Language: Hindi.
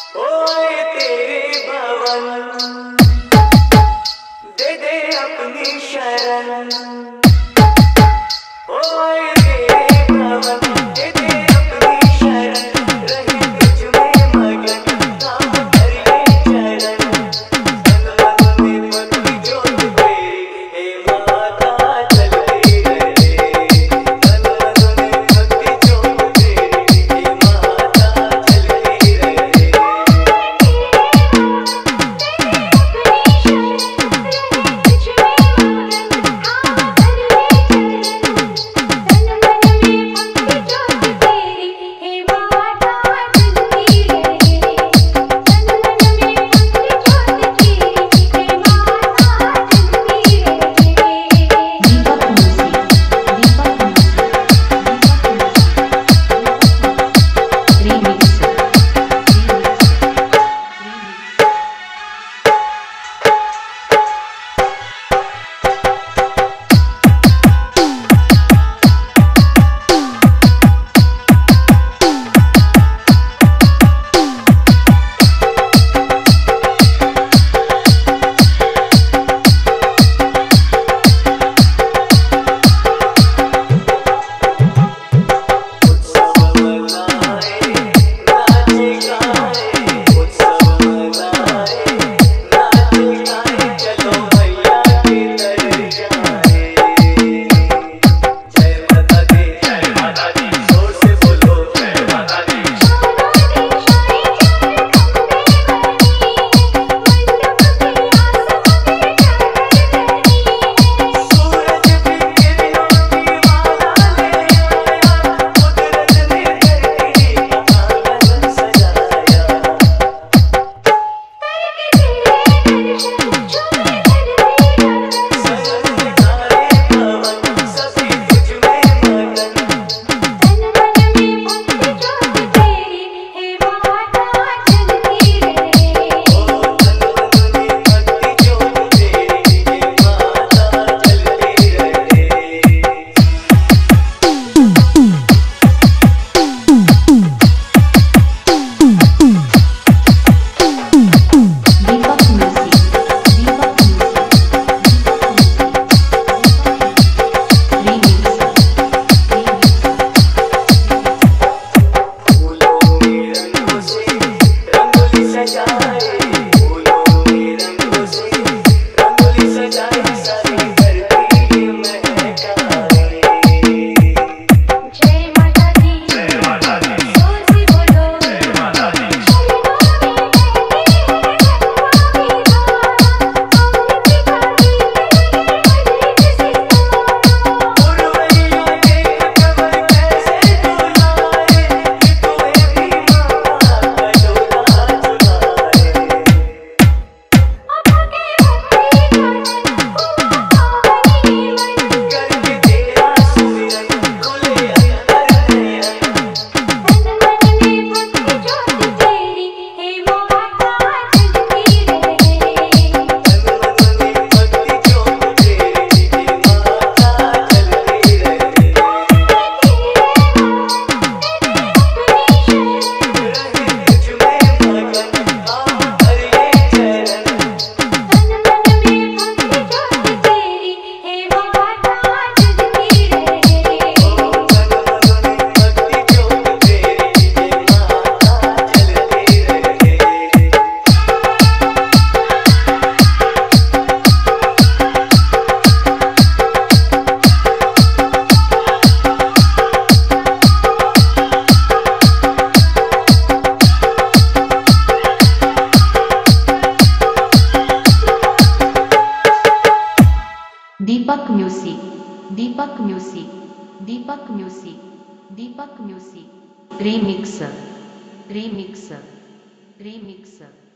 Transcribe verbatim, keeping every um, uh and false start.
ओए तेरे भवन दे दे अपनी शरण। ओए तेरे भवन दे दे अपनी शरण। रहे तुझ में मगन काम कर ये चरण। तन मन में पति जोत तेरी हे माता चलती रहे। तन मन में पति जोत तेरी हे माता चलती रहे। Deepak music, Deepak music, Deepak music, Deepak music, remix, remix, remix.